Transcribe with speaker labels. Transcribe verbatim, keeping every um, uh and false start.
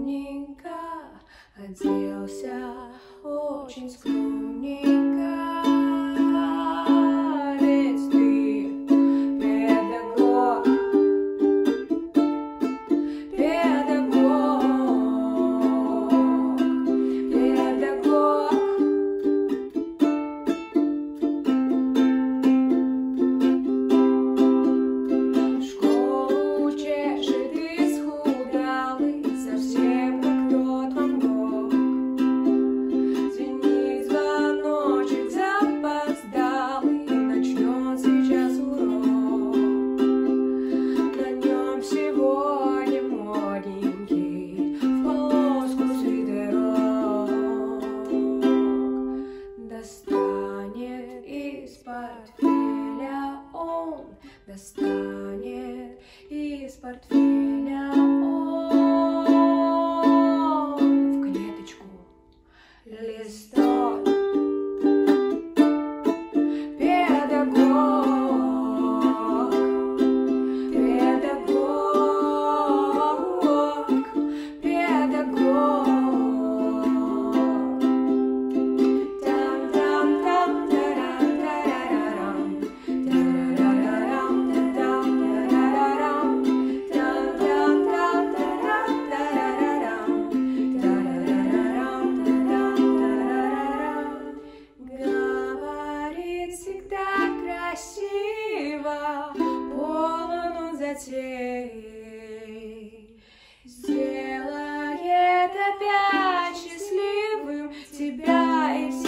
Speaker 1: скромненько, оделся очень скромненько. Ведь ты педагог, педагог, педагог. Школу чешет исхудалый, совсем как тот Ван Гог. Звенит звоночек запоздалый, начнет сейчас урок. На нем сегодня модненький в полоску свитерок. Достанет из портфеля он, достанет из портфеля он в клеточку листок. Педагог, педагог, педагог. Говорит всегда красиво, полон он затей. Сделает опять счастливым тебя и всех.